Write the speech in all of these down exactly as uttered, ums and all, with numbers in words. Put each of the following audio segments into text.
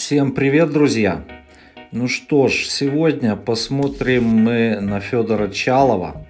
Всем привет, друзья! Ну что ж, сегодня посмотрим мы на Федора Чалова.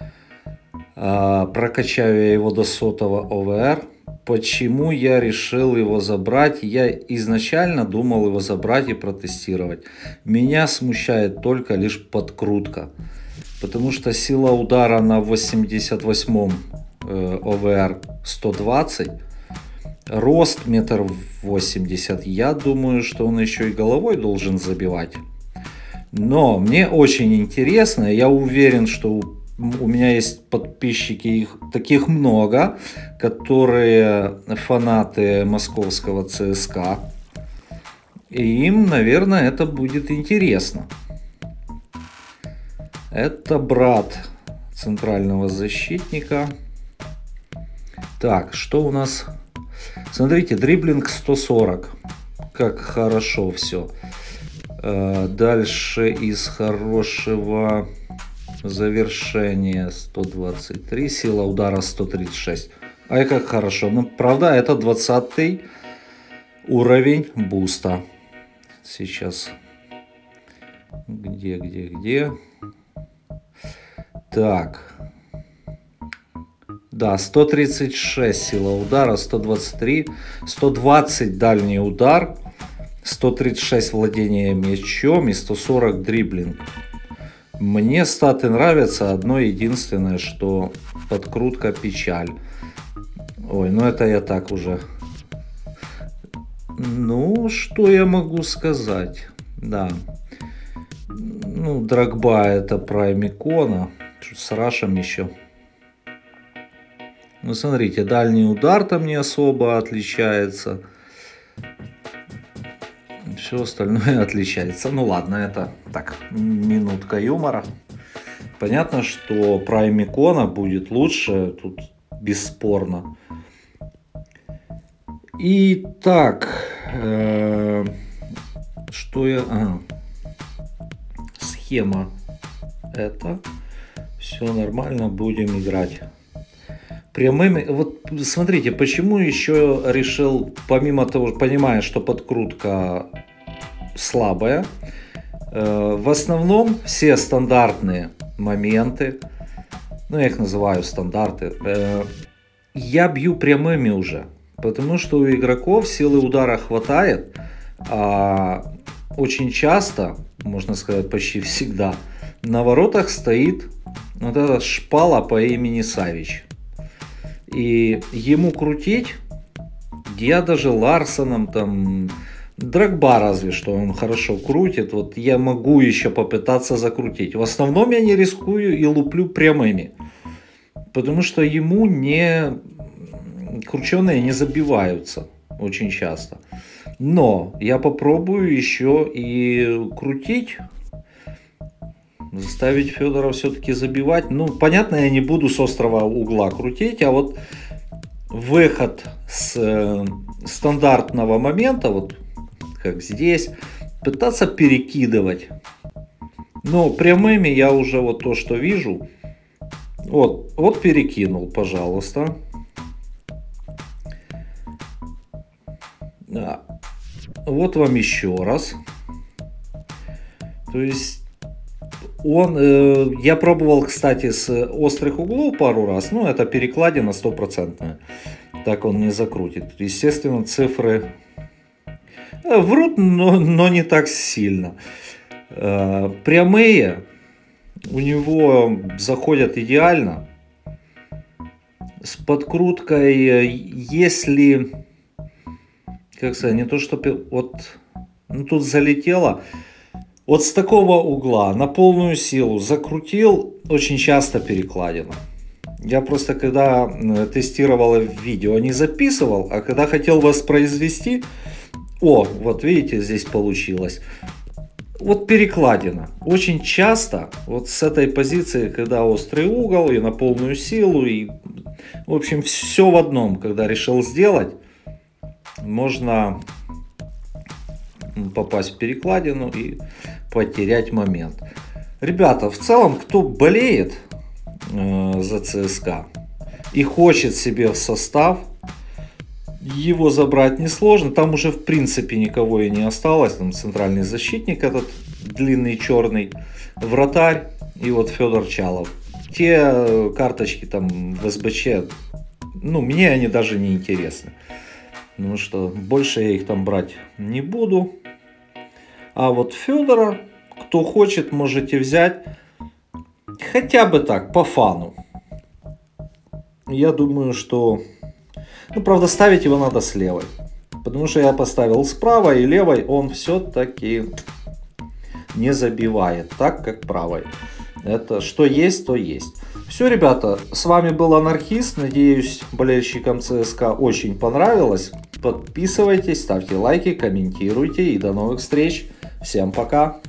Прокачаю я его до сотого о вэ эр. Почему я решил его забрать? Я изначально думал его забрать и протестировать. Меня смущает только лишь подкрутка. Потому что сила удара на восемьдесят восьмом о вэ эр сто двадцать. Рост метр восемьдесят. Я думаю, что он еще и головой должен забивать. Но мне очень интересно. Я уверен, что у меня есть подписчики, их таких много, которые фанаты московского цэ эс ка. И им, наверное, это будет интересно. Это брат центрального защитника. Так, что у нас? Смотрите, дриблинг сто сорок. Как хорошо все. Дальше из хорошего завершения сто двадцать три. Сила удара сто тридцать шесть. Ай, как хорошо. Ну, правда, это двадцатый уровень буста. Сейчас. Где, где, где? Так. Да, сто тридцать шесть сила удара, сто двадцать три, сто двадцать дальний удар, сто тридцать шесть владение мячом и сто сорок дриблинг. Мне статы нравятся, одно единственное, что подкрутка печаль. Ой, ну это я так уже. Ну, что я могу сказать? Да. Ну, Дрогба это прайм икона. С Рашем еще. Ну, смотрите, дальний удар там не особо отличается. Все остальное отличается. Ну ладно, это так, минутка юмора. Понятно, что прайм икона будет лучше, тут бесспорно. Итак, э, что я... Ага. Схема это. Все нормально, будем играть. Прямыми, вот смотрите, почему еще решил, помимо того, понимая, что подкрутка слабая, э, в основном все стандартные моменты, ну я их называю стандарты, э, я бью прямыми уже, потому что у игроков силы удара хватает, а очень часто, можно сказать почти всегда, на воротах стоит вот эта шпала по имени Савич. И ему крутить, я даже Ларсоном, там, Дрогба разве что он хорошо крутит, вот я могу еще попытаться закрутить. В основном я не рискую и луплю прямыми, потому что ему не крученые не забиваются очень часто. Но я попробую еще и крутить. Заставить Федора все-таки забивать. Ну, понятно, я не буду с острого угла крутить, а вот выход с э, стандартного момента, вот как здесь, пытаться перекидывать. Но прямыми я уже вот то, что вижу, вот, вот перекинул, пожалуйста. Да. Вот вам еще раз. То есть Он, э, я пробовал, кстати, с острых углов пару раз, ну это перекладина стопроцентная, так он не закрутит. Естественно, цифры врут, но, но не так сильно. Э, прямые у него заходят идеально. С подкруткой, если, как сказать, не то что, вот, ну тут залетело. Вот с такого угла на полную силу закрутил, очень часто перекладина. Я просто когда тестировал видео, не записывал, а когда хотел воспроизвести, о, вот видите, здесь получилось. Вот перекладина. Очень часто, вот с этой позиции, когда острый угол и на полную силу, и, в общем, все в одном, когда решил сделать, можно попасть в перекладину и потерять момент. Ребята, в целом, кто болеет э, за цэ эс ка и хочет себе в состав, Его забрать несложно. Там уже в принципе никого и не осталось. Там центральный защитник этот длинный черный, вратарь и вот Федор Чалов. Те карточки там в эс бэ че, ну, мне они даже не интересны. Ну что, больше я их там брать не буду. А вот Федора, кто хочет, можете взять. Хотя бы так, по фану. Я думаю, что... Ну, правда, ставить его надо с левой. Потому что я поставил с правой, и левой он все-таки не забивает так, как правой. Это что есть, то есть. Все, ребята, с вами был Анархист. Надеюсь, болельщикам цэ эс ка очень понравилось. Подписывайтесь, ставьте лайки, комментируйте. И до новых встреч. Всем пока.